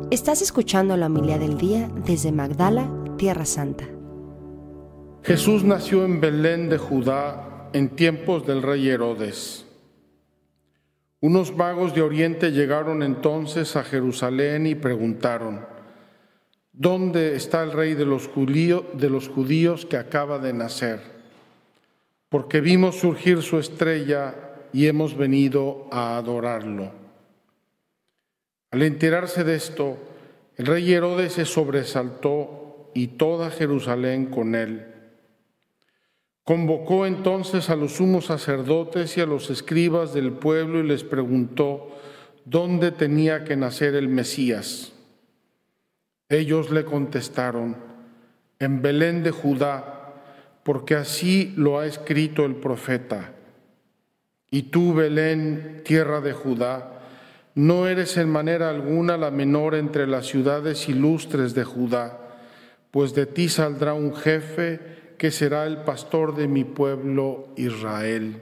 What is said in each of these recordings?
Estás escuchando la homilía del día desde Magdala, Tierra Santa. Jesús nació en Belén de Judá en tiempos del rey Herodes. Unos magos de Oriente llegaron entonces a Jerusalén y preguntaron: ¿dónde está el rey de los judíos que acaba de nacer? Porque vimos surgir su estrella y hemos venido a adorarlo. Al enterarse de esto, el rey Herodes se sobresaltó y toda Jerusalén con él. Convocó entonces a los sumos sacerdotes y a los escribas del pueblo y les preguntó dónde tenía que nacer el Mesías. Ellos le contestaron: en Belén de Judá, porque así lo ha escrito el profeta. Y tú, Belén, tierra de Judá, no eres en manera alguna la menor entre las ciudades ilustres de Judá, pues de ti saldrá un jefe que será el pastor de mi pueblo Israel.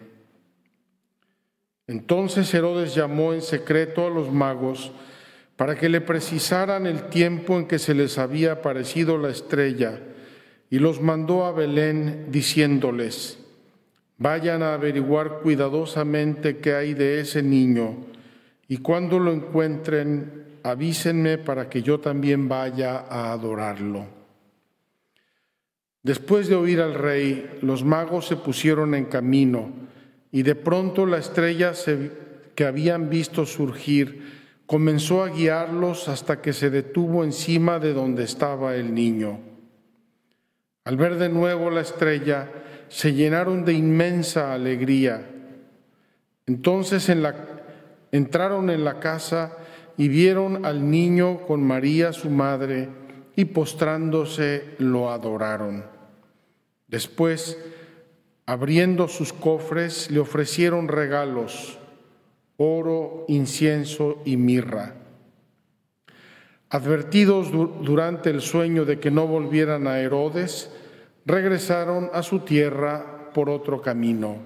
Entonces Herodes llamó en secreto a los magos para que le precisaran el tiempo en que se les había aparecido la estrella, y los mandó a Belén diciéndoles: vayan a averiguar cuidadosamente qué hay de ese niño, y cuando lo encuentren, avísenme para que yo también vaya a adorarlo. Después de oír al rey, los magos se pusieron en camino, y de pronto la estrella que habían visto surgir comenzó a guiarlos hasta que se detuvo encima de donde estaba el niño. Al ver de nuevo la estrella, se llenaron de inmensa alegría. Entonces entraron en la casa y vieron al niño con María su madre, y postrándose lo adoraron. Después, abriendo sus cofres, le ofrecieron regalos: oro, incienso y mirra. Advertidos durante el sueño de que no volvieran a Herodes, regresaron a su tierra por otro camino.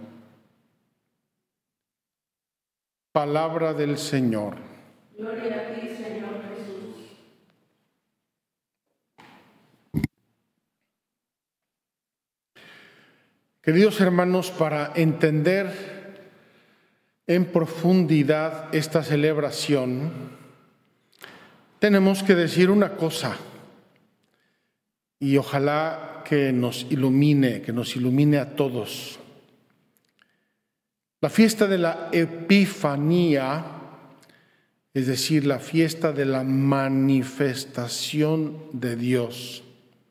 Palabra del Señor. Gloria a ti, Señor Jesús. Queridos hermanos, para entender en profundidad esta celebración, tenemos que decir una cosa, y ojalá que nos ilumine a todos. La fiesta de la Epifanía, es decir, la fiesta de la manifestación de Dios,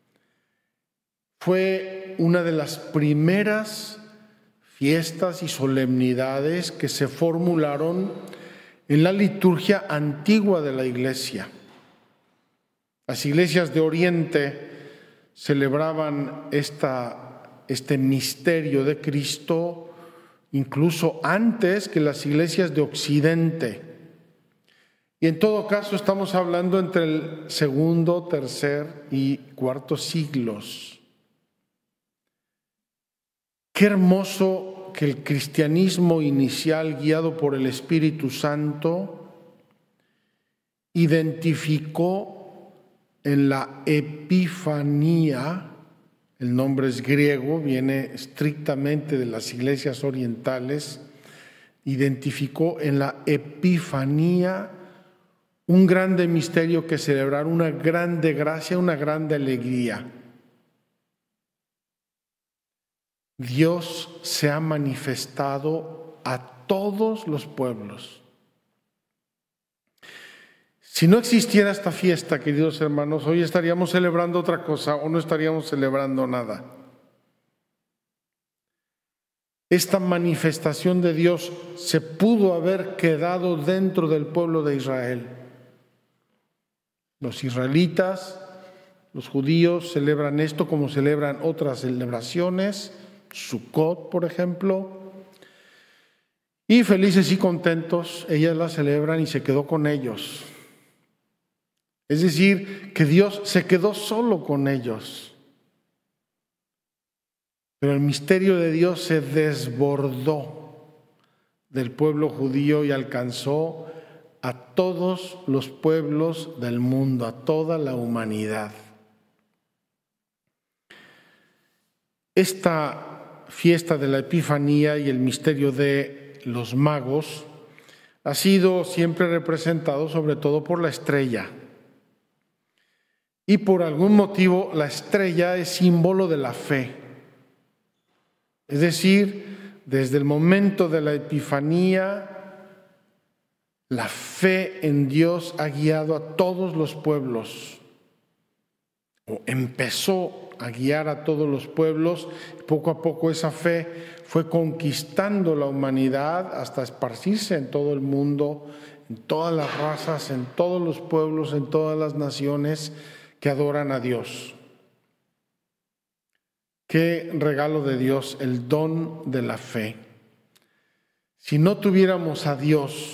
fue una de las primeras fiestas y solemnidades que se formularon en la liturgia antigua de la Iglesia. Las iglesias de Oriente celebraban este misterio de Cristo incluso antes que las iglesias de Occidente. Y en todo caso estamos hablando entre el segundo, tercer y cuarto siglos. Qué hermoso que el cristianismo inicial, guiado por el Espíritu Santo, identificó en la Epifanía, el nombre es griego, viene estrictamente de las iglesias orientales, identificó en la Epifanía un grande misterio que celebrar, una grande gracia, una grande alegría. Dios se ha manifestado a todos los pueblos. Si no existiera esta fiesta, queridos hermanos, hoy estaríamos celebrando otra cosa o no estaríamos celebrando nada. Esta manifestación de Dios se pudo haber quedado dentro del pueblo de Israel. Los israelitas, los judíos celebran esto como celebran otras celebraciones, Sukkot, por ejemplo, y felices y contentos, ellas la celebran y se quedó con ellos. Es decir, que Dios se quedó solo con ellos. Pero el misterio de Dios se desbordó del pueblo judío y alcanzó a todos los pueblos del mundo, a toda la humanidad. Esta fiesta de la Epifanía y el misterio de los magos ha sido siempre representado sobre todo por la estrella. Y por algún motivo la estrella es símbolo de la fe. Es decir, desde el momento de la Epifanía, la fe en Dios ha guiado a todos los pueblos, o empezó a guiar a todos los pueblos. Poco a poco esa fe fue conquistando la humanidad hasta esparcirse en todo el mundo, en todas las razas, en todos los pueblos, en todas las naciones que adoran a Dios. Qué regalo de Dios, el don de la fe. Si no tuviéramos a Dios,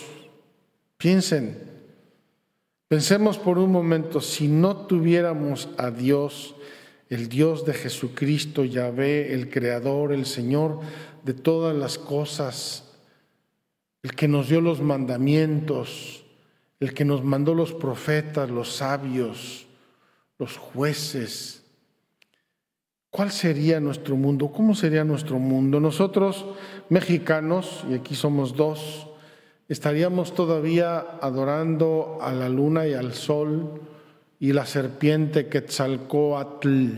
pensemos por un momento, si no tuviéramos a Dios, el Dios de Jesucristo, Yahvé, el Creador, el Señor de todas las cosas, el que nos dio los mandamientos, el que nos mandó los profetas, los sabios, los jueces, ¿cuál sería nuestro mundo? ¿Cómo sería nuestro mundo? Nosotros, mexicanos, y aquí somos dos, estaríamos todavía adorando a la luna y al sol y la serpiente Quetzalcóatl.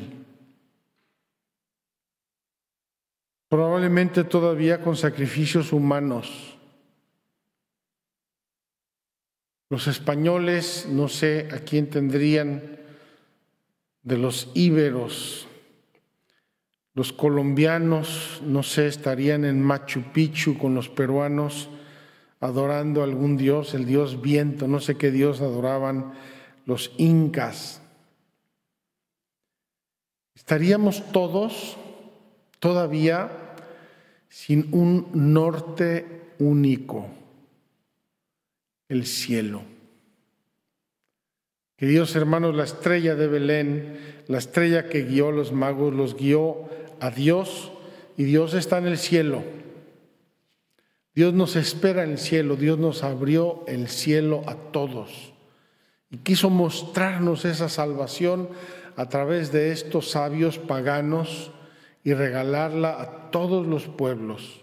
Probablemente todavía con sacrificios humanos. Los españoles, no sé a quién tendrían de los íberos. Los colombianos, no sé, estarían en Machu Picchu con los peruanos adorando a algún dios, el dios viento, no sé qué dios adoraban los incas. Estaríamos todos todavía sin un norte único, el cielo. Queridos hermanos, la estrella de Belén, la estrella que guió a los magos, los guió a Dios, y Dios está en el cielo. Dios nos espera en el cielo, Dios nos abrió el cielo a todos y quiso mostrarnos esa salvación a través de estos sabios paganos y regalarla a todos los pueblos.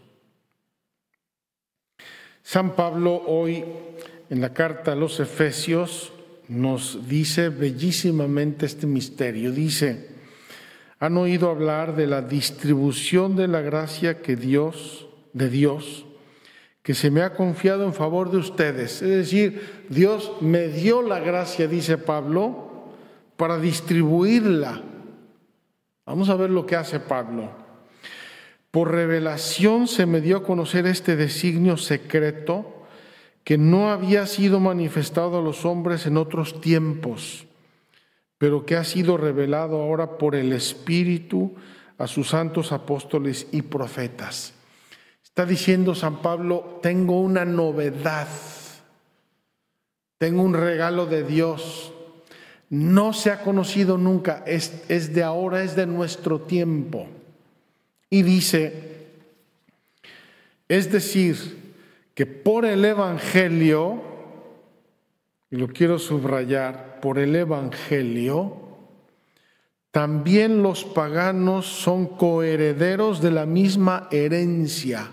San Pablo hoy en la carta a los Efesios nos dice bellísimamente este misterio. Dice: han oído hablar de la distribución de la gracia de Dios, que se me ha confiado en favor de ustedes. Es decir, Dios me dio la gracia, dice Pablo, para distribuirla. Vamos a ver lo que hace Pablo. Por revelación se me dio a conocer este designio secreto que no había sido manifestado a los hombres en otros tiempos, pero que ha sido revelado ahora por el Espíritu a sus santos apóstoles y profetas. Está diciendo San Pablo, tengo una novedad, tengo un regalo de Dios, no se ha conocido nunca, es de ahora, es de nuestro tiempo. Y dice, es decir, que por el Evangelio, y lo quiero subrayar, por el Evangelio, también los paganos son coherederos de la misma herencia.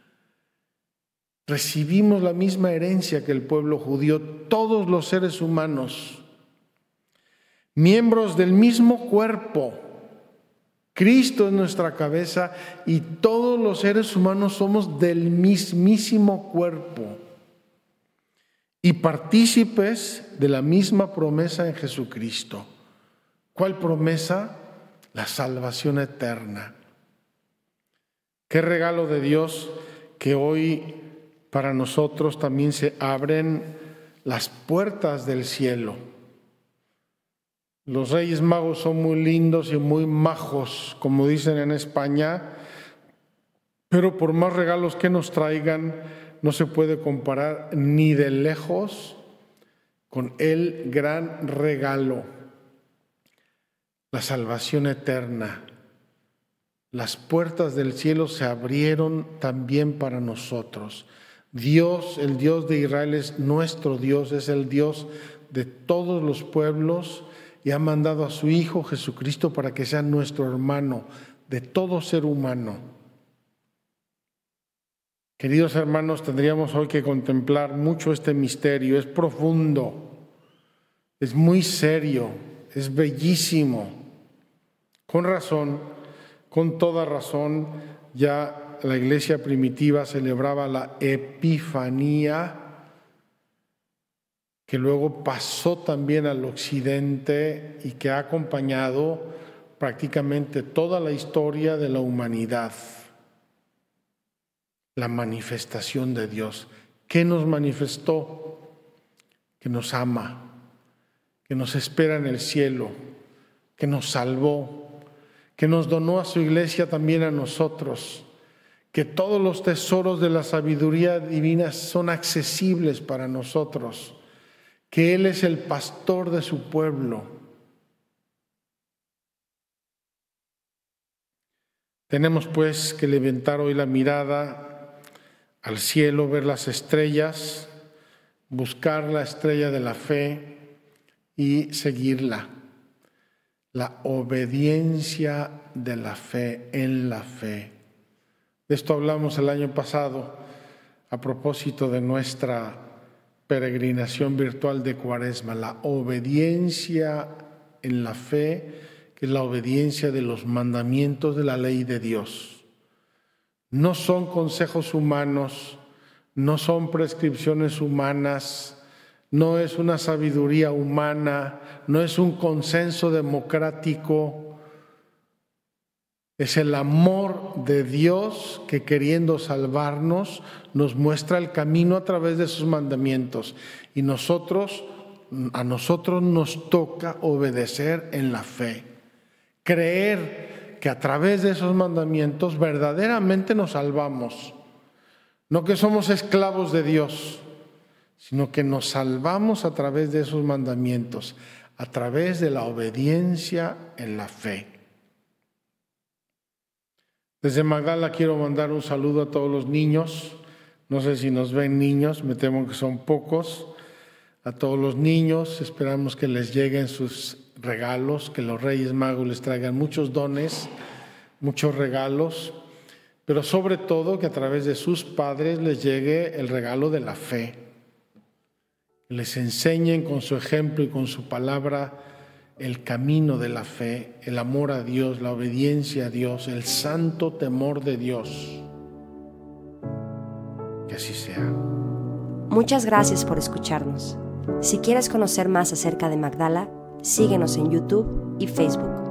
Recibimos la misma herencia que el pueblo judío, todos los seres humanos, miembros del mismo cuerpo. Cristo es nuestra cabeza y todos los seres humanos somos del mismísimo cuerpo y partícipes de la misma promesa en Jesucristo. ¿Cuál promesa? La salvación eterna. Qué regalo de Dios que hoy para nosotros también se abren las puertas del cielo. Los Reyes Magos son muy lindos y muy majos, como dicen en España, pero por más regalos que nos traigan, no se puede comparar ni de lejos con el gran regalo, la salvación eterna. Las puertas del cielo se abrieron también para nosotros. Dios, el Dios de Israel, es nuestro Dios, es el Dios de todos los pueblos y ha mandado a su Hijo Jesucristo para que sea nuestro hermano de todo ser humano. Queridos hermanos, tendríamos hoy que contemplar mucho este misterio. Es profundo, es muy serio, es bellísimo. Con razón, con toda razón, ya la iglesia primitiva celebraba la Epifanía, que luego pasó también al occidente y que ha acompañado prácticamente toda la historia de la humanidad. La manifestación de Dios. ¿Qué nos manifestó? Que nos ama, que nos espera en el cielo, que nos salvó, que nos donó a su iglesia también a nosotros, que todos los tesoros de la sabiduría divina son accesibles para nosotros, que Él es el pastor de su pueblo. Tenemos pues que levantar hoy la mirada al cielo, ver las estrellas, buscar la estrella de la fe y seguirla. La obediencia de la fe en la fe. De esto hablamos el año pasado a propósito de nuestra peregrinación virtual de Cuaresma. La obediencia en la fe, que es la obediencia de los mandamientos de la ley de Dios. No son consejos humanos, no son prescripciones humanas, no es una sabiduría humana, no es un consenso democrático. Es el amor de Dios que, queriendo salvarnos, nos muestra el camino a través de sus mandamientos. Y a nosotros nos toca obedecer en la fe, creer que a través de esos mandamientos verdaderamente nos salvamos. No que somos esclavos de Dios, sino que nos salvamos a través de esos mandamientos, a través de la obediencia en la fe. Desde Magdala quiero mandar un saludo a todos los niños. No sé si nos ven niños, me temo que son pocos. A todos los niños, esperamos que les lleguen sus regalos, que los Reyes Magos les traigan muchos dones, muchos regalos, pero sobre todo que a través de sus padres les llegue el regalo de la fe. Les enseñen con su ejemplo y con su palabra el camino de la fe, el amor a Dios, la obediencia a Dios, el santo temor de Dios. Que así sea. Muchas gracias por escucharnos. Si quieres conocer más acerca de Magdala, síguenos en YouTube y Facebook.